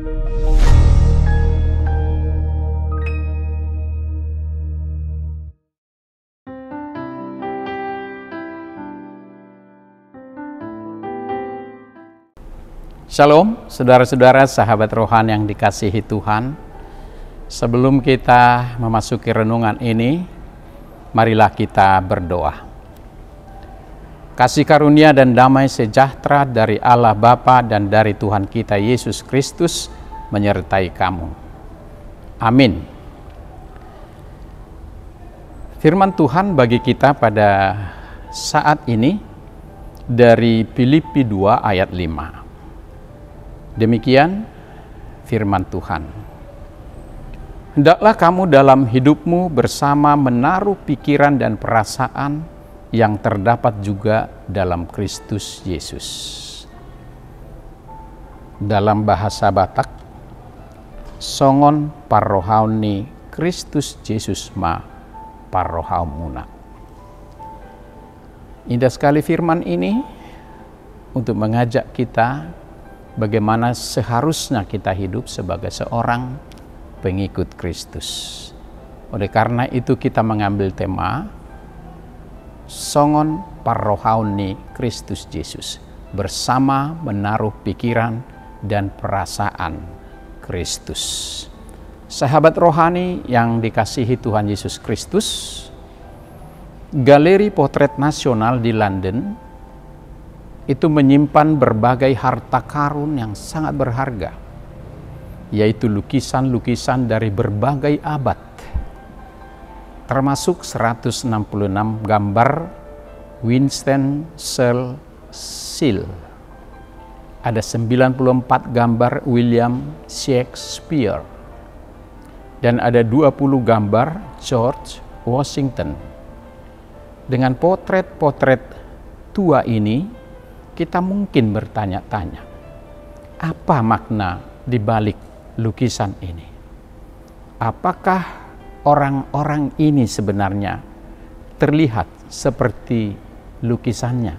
Shalom, saudara-saudara, sahabat rohani yang dikasihi Tuhan. Sebelum kita memasuki renungan ini, marilah kita berdoa. Kasih karunia dan damai sejahtera dari Allah Bapa dan dari Tuhan kita Yesus Kristus menyertai kamu. Amin. Firman Tuhan bagi kita pada saat ini dari Filipi 2 ayat 5. Demikian firman Tuhan. Hendaklah kamu dalam hidupmu bersama menaruh pikiran dan perasaan yang terdapat juga dalam Kristus Yesus. Dalam bahasa Batak, songon parrohauni Kristus Yesus ma parrohaumuna. Indah sekali firman ini untuk mengajak kita bagaimana seharusnya kita hidup sebagai seorang pengikut Kristus. Oleh karena itu kita mengambil tema songon parrohauni Kristus Yesus, bersama menaruh pikiran dan perasaan Kristus. Sahabat rohani yang dikasihi Tuhan Yesus Kristus, Galeri Potret Nasional di London itu menyimpan berbagai harta karun yang sangat berharga, yaitu lukisan-lukisan dari berbagai abad, termasuk 166 gambar Winston Churchill, ada 94 gambar William Shakespeare, dan ada 20 gambar George Washington. Dengan potret-potret tua ini, kita mungkin bertanya-tanya, apa makna di balik lukisan ini? Apakah orang-orang ini sebenarnya terlihat seperti lukisannya?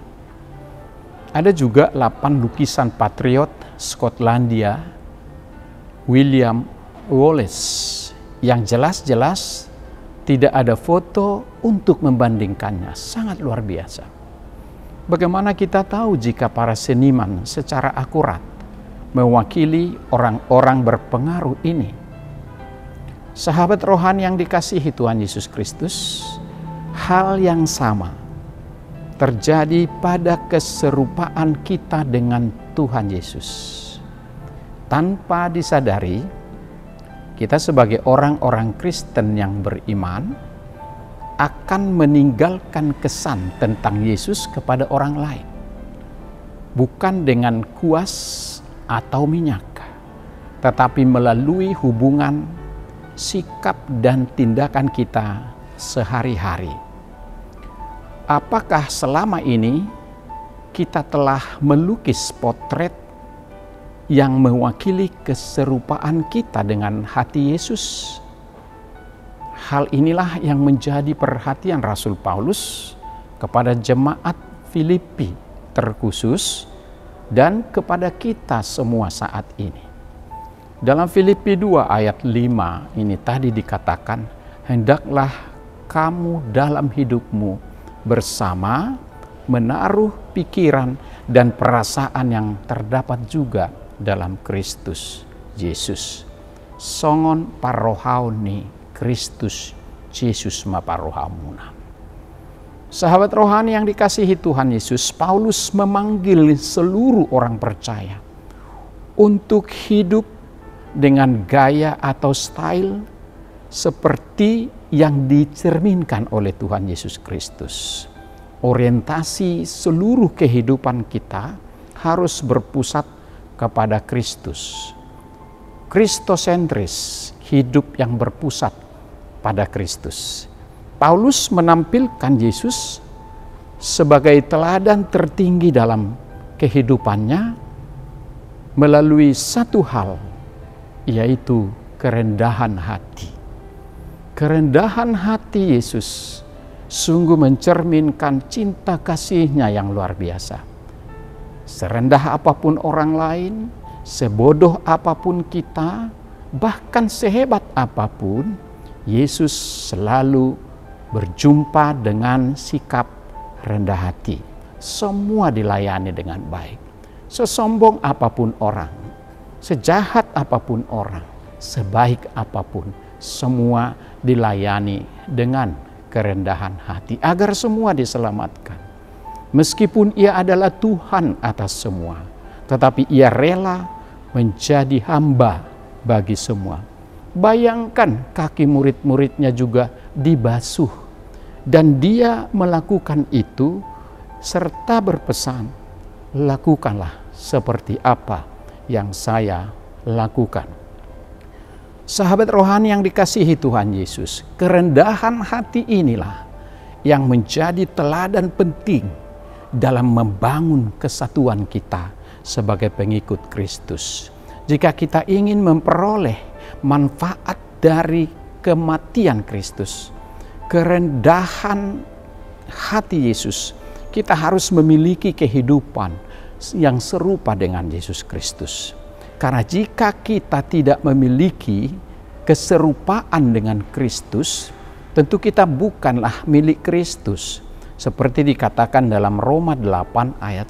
Ada juga 8 lukisan patriot Skotlandia William Wallace yang jelas-jelas tidak ada foto untuk membandingkannya. Sangat luar biasa. Bagaimana kita tahu jika para seniman secara akurat mewakili orang-orang berpengaruh ini? Sahabat rohani yang dikasihi Tuhan Yesus Kristus, hal yang sama terjadi pada keserupaan kita dengan Tuhan Yesus. Tanpa disadari, kita sebagai orang-orang Kristen yang beriman akan meninggalkan kesan tentang Yesus kepada orang lain, bukan dengan kuas atau minyak, tetapi melalui hubungan, sikap, dan tindakan kita sehari-hari. Apakah selama ini kita telah melukis potret yang mewakili keserupaan kita dengan hati Yesus? Hal inilah yang menjadi perhatian Rasul Paulus kepada jemaat Filipi terkhusus dan kepada kita semua saat ini. Dalam Filipi 2 ayat 5 ini tadi dikatakan, hendaklah kamu dalam hidupmu bersama menaruh pikiran dan perasaan yang terdapat juga dalam Kristus Yesus. Songon parrohauni Kristus Yesus ma parrohaumuna. Sahabat rohani yang dikasihi Tuhan Yesus, Paulus memanggil seluruh orang percaya untuk hidup dengan gaya atau style seperti yang dicerminkan oleh Tuhan Yesus Kristus. Orientasi seluruh kehidupan kita harus berpusat kepada Kristus. Kristosentris, hidup yang berpusat pada Kristus. Paulus menampilkan Yesus sebagai teladan tertinggi dalam kehidupannya melalui satu hal, yaitu kerendahan hati. Kerendahan hati Yesus sungguh mencerminkan cinta kasih-Nya yang luar biasa. Serendah apapun orang lain, sebodoh apapun kita, bahkan sehebat apapun, Yesus selalu berjumpa dengan sikap rendah hati. Semua dilayani dengan baik. Sesombong apapun orang, sejahat apapun orang, sebaik apapun, semua dilayani dengan kerendahan hati agar semua diselamatkan. Meskipun ia adalah Tuhan atas semua, tetapi ia rela menjadi hamba bagi semua. Bayangkan kaki murid-muridnya juga dibasuh, dan dia melakukan itu serta berpesan, lakukanlah seperti apa yang saya lakukan. Sahabat rohani yang dikasihi Tuhan Yesus, kerendahan hati inilah yang menjadi teladan penting dalam membangun kesatuan kita sebagai pengikut Kristus. Jika kita ingin memperoleh manfaat dari kematian Kristus, kerendahan hati Yesus, kita harus memiliki kehidupan yang serupa dengan Yesus Kristus. Karena jika kita tidak memiliki keserupaan dengan Kristus, tentu kita bukanlah milik Kristus. Seperti dikatakan dalam Roma 8 ayat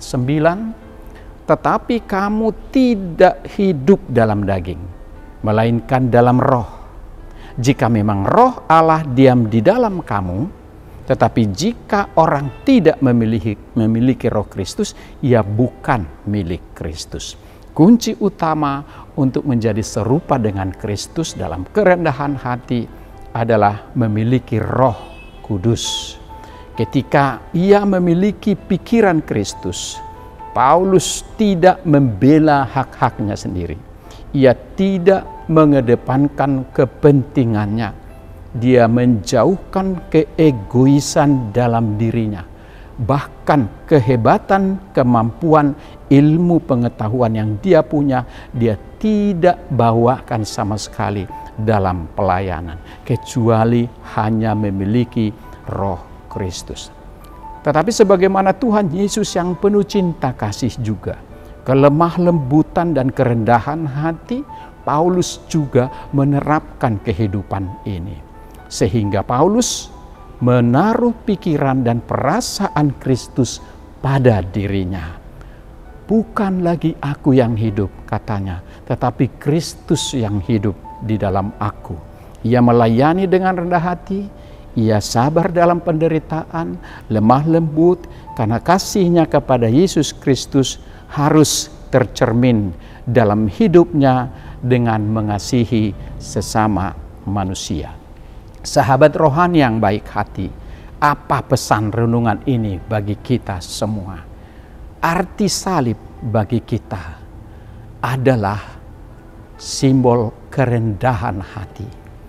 9, tetapi kamu tidak hidup dalam daging, melainkan dalam roh. Jika memang roh Allah diam di dalam kamu, tetapi jika orang tidak memiliki roh Kristus, ia bukan milik Kristus. Kunci utama untuk menjadi serupa dengan Kristus dalam kerendahan hati adalah memiliki Roh Kudus. Ketika ia memiliki pikiran Kristus, Paulus tidak membela hak-haknya sendiri. Ia tidak mengedepankan kepentingannya. Dia menjauhkan keegoisan dalam dirinya. Bahkan kehebatan, kemampuan, ilmu pengetahuan yang dia punya, dia tidak bawakan sama sekali dalam pelayanan, kecuali hanya memiliki Roh Kristus. Tetapi sebagaimana Tuhan Yesus yang penuh cinta kasih juga, kelemah lembutan dan kerendahan hati, Paulus juga menerapkan kehidupan ini. Sehingga Paulus menaruh pikiran dan perasaan Kristus pada dirinya. Bukan lagi aku yang hidup, katanya, tetapi Kristus yang hidup di dalam aku. Ia melayani dengan rendah hati, ia sabar dalam penderitaan, lemah lembut, karena kasihnya kepada Yesus Kristus harus tercermin dalam hidupnya dengan mengasihi sesama manusia. Sahabat rohani yang baik hati, apa pesan renungan ini bagi kita semua? Arti salib bagi kita adalah simbol kerendahan hati.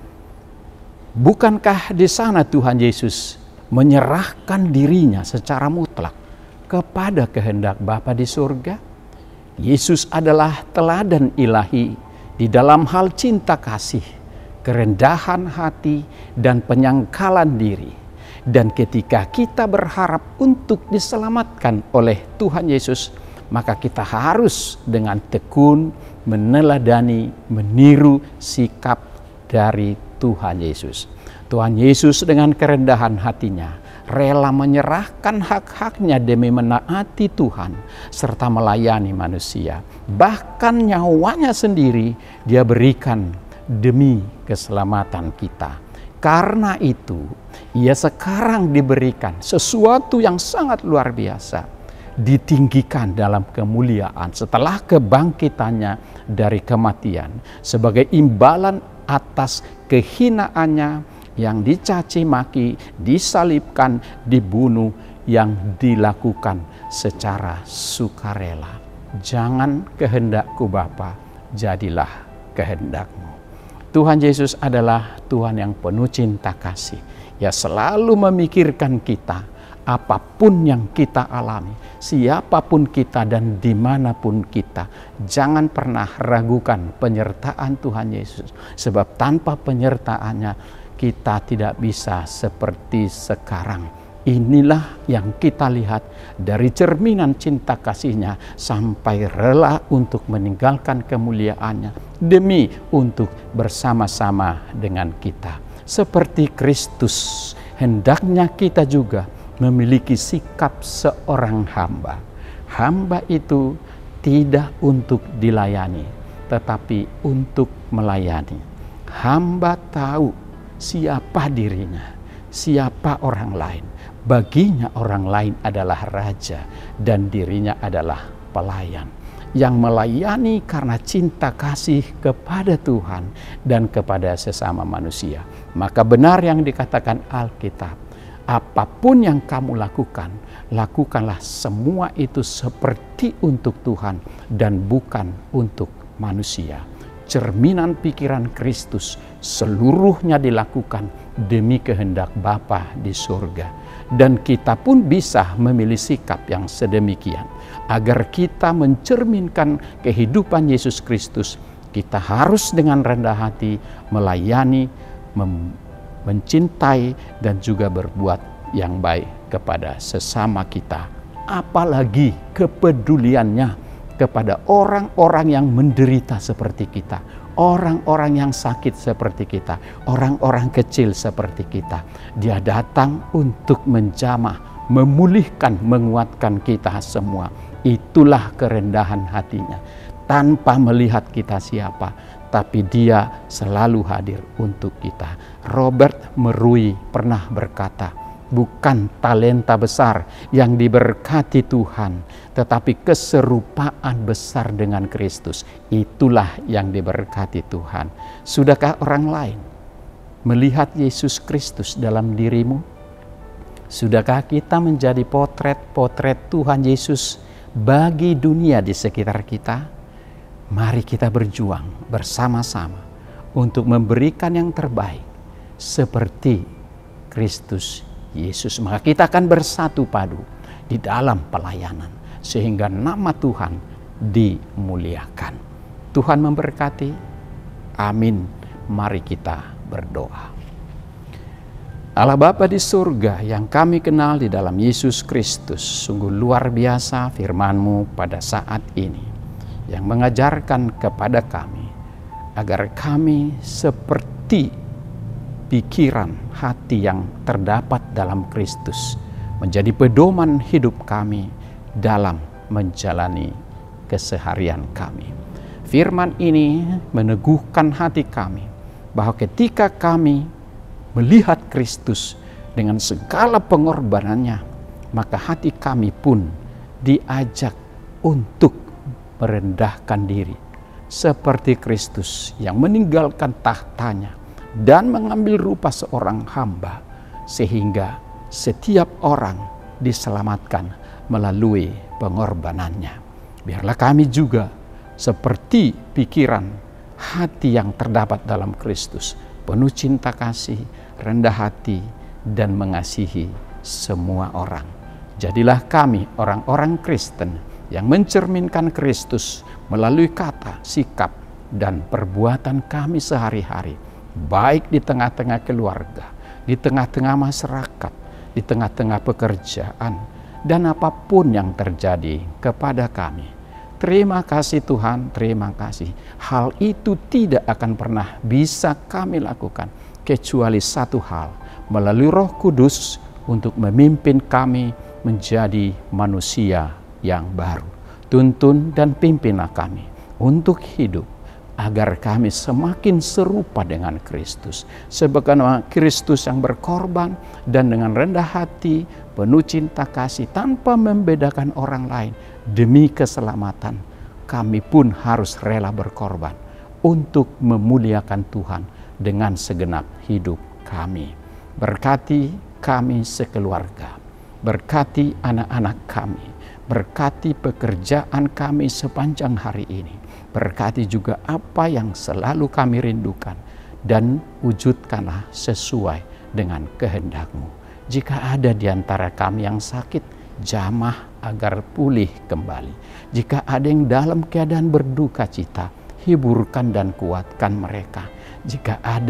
Bukankah di sana Tuhan Yesus menyerahkan dirinya secara mutlak kepada kehendak Bapa di surga? Yesus adalah teladan ilahi di dalam hal cinta kasih, kerendahan hati, dan penyangkalan diri. Dan ketika kita berharap untuk diselamatkan oleh Tuhan Yesus, maka kita harus dengan tekun meneladani, meniru sikap dari Tuhan Yesus. Tuhan Yesus dengan kerendahan hatinya rela menyerahkan hak-haknya demi menaati Tuhan serta melayani manusia. Bahkan nyawanya sendiri dia berikan demi keselamatan kita. Karena itu, ia sekarang diberikan sesuatu yang sangat luar biasa. Ditinggikan dalam kemuliaan setelah kebangkitannya dari kematian. Sebagai imbalan atas kehinaannya yang dicaci maki, disalibkan, dibunuh, yang dilakukan secara sukarela. Jangan kehendakku Bapa, jadilah kehendakmu. Tuhan Yesus adalah Tuhan yang penuh cinta kasih. Ya selalu memikirkan kita, apapun yang kita alami, siapapun kita dan dimanapun kita. Jangan pernah ragukan penyertaan Tuhan Yesus. Sebab tanpa penyertaannya kita tidak bisa seperti sekarang. Inilah yang kita lihat dari cerminan cinta kasih-Nya sampai rela untuk meninggalkan kemuliaannya demi untuk bersama-sama dengan kita. Seperti Kristus, hendaknya kita juga memiliki sikap seorang hamba. Hamba itu tidak untuk dilayani, tetapi untuk melayani. Hamba tahu siapa dirinya, siapa orang lain. Baginya orang lain adalah raja dan dirinya adalah pelayan. Yang melayani karena cinta kasih kepada Tuhan dan kepada sesama manusia. Maka benar yang dikatakan Alkitab, apapun yang kamu lakukan, lakukanlah semua itu seperti untuk Tuhan dan bukan untuk manusia. Cerminan pikiran Kristus seluruhnya dilakukan demi kehendak Bapa di surga. Dan kita pun bisa memilih sikap yang sedemikian. Agar kita mencerminkan kehidupan Yesus Kristus, kita harus dengan rendah hati melayani, mencintai, dan juga berbuat yang baik kepada sesama kita. Apalagi kepeduliannya kepada orang-orang yang menderita seperti kita, orang-orang yang sakit seperti kita, orang-orang kecil seperti kita. Dia datang untuk menjamah, memulihkan, menguatkan kita semua. Itulah kerendahan hatinya. Tanpa melihat kita siapa, tapi Dia selalu hadir untuk kita. Robert Merui pernah berkata, bukan talenta besar yang diberkati Tuhan, tetapi keserupaan besar dengan Kristus. Itulah yang diberkati Tuhan. Sudahkah orang lain melihat Yesus Kristus dalam dirimu? Sudahkah kita menjadi potret-potret Tuhan Yesus bagi dunia di sekitar kita? Mari kita berjuang bersama-sama untuk memberikan yang terbaik seperti Kristus Yesus. Maka kita akan bersatu padu di dalam pelayanan sehingga nama Tuhan dimuliakan. Tuhan memberkati. Amin. Mari kita berdoa. Allah Bapa di surga yang kami kenal di dalam Yesus Kristus, sungguh luar biasa firman-Mu pada saat ini yang mengajarkan kepada kami agar kami seperti pikiran hati yang terdapat dalam Kristus menjadi pedoman hidup kami dalam menjalani keseharian kami. Firman ini meneguhkan hati kami bahwa ketika kami melihat Kristus dengan segala pengorbanannya, maka hati kami pun diajak untuk merendahkan diri seperti Kristus yang meninggalkan tahtanya dan mengambil rupa seorang hamba, sehingga setiap orang diselamatkan melalui pengorbanannya. Biarlah kami juga seperti pikiran hati yang terdapat dalam Kristus, penuh cinta kasih, rendah hati, dan mengasihi semua orang. Jadilah kami orang-orang Kristen yang mencerminkan Kristus melalui kata, sikap, dan perbuatan kami sehari-hari, baik di tengah-tengah keluarga, di tengah-tengah masyarakat, di tengah-tengah pekerjaan, dan apapun yang terjadi kepada kami. Terima kasih Tuhan, terima kasih. Hal itu tidak akan pernah bisa kami lakukan kecuali satu hal, melalui Roh Kudus untuk memimpin kami menjadi manusia yang baru. Tuntun dan pimpinlah kami untuk hidup agar kami semakin serupa dengan Kristus. Sebagaimana Kristus yang berkorban dan dengan rendah hati, penuh cinta kasih tanpa membedakan orang lain demi keselamatan, kami pun harus rela berkorban untuk memuliakan Tuhan dengan segenap hidup kami. Berkati kami sekeluarga, berkati anak-anak kami, berkati pekerjaan kami sepanjang hari ini, berkati juga apa yang selalu kami rindukan, dan wujudkanlah sesuai dengan kehendak-Mu. Jika ada di antara kami yang sakit, jamah agar pulih kembali. Jika ada yang dalam keadaan berduka cita, hiburkan dan kuatkan mereka. Jika ada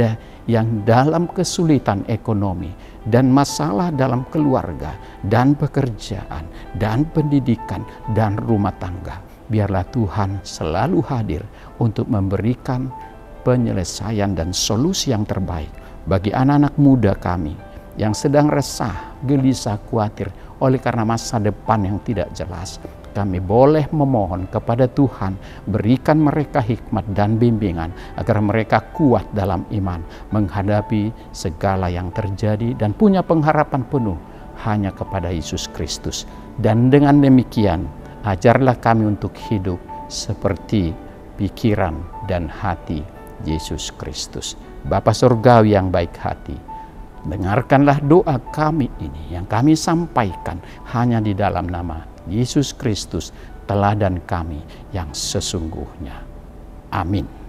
yang dalam kesulitan ekonomi dan masalah dalam keluarga dan pekerjaan dan pendidikan dan rumah tangga. Biarlah Tuhan selalu hadir untuk memberikan penyelesaian dan solusi yang terbaik bagi anak-anak muda kami yang sedang resah, gelisah, khawatir oleh karena masa depan yang tidak jelas. Kami boleh memohon kepada Tuhan, berikan mereka hikmat dan bimbingan agar mereka kuat dalam iman menghadapi segala yang terjadi dan punya pengharapan penuh hanya kepada Yesus Kristus. Dan dengan demikian, ajarlah kami untuk hidup seperti pikiran dan hati Yesus Kristus. Bapa Surgawi yang baik hati, dengarkanlah doa kami ini yang kami sampaikan hanya di dalam nama Yesus Kristus, teladan kami yang sesungguhnya. Amin.